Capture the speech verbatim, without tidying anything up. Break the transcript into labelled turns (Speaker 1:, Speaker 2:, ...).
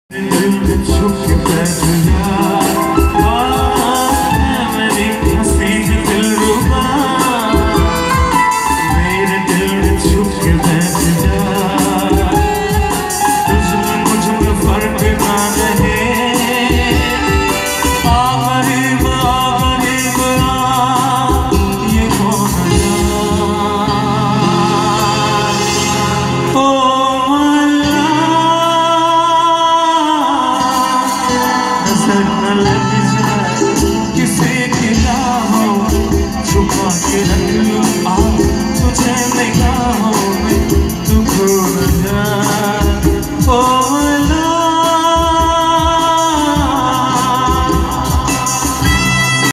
Speaker 1: किसी की ना हो छुपा के रख लूं आ तुझे नहीं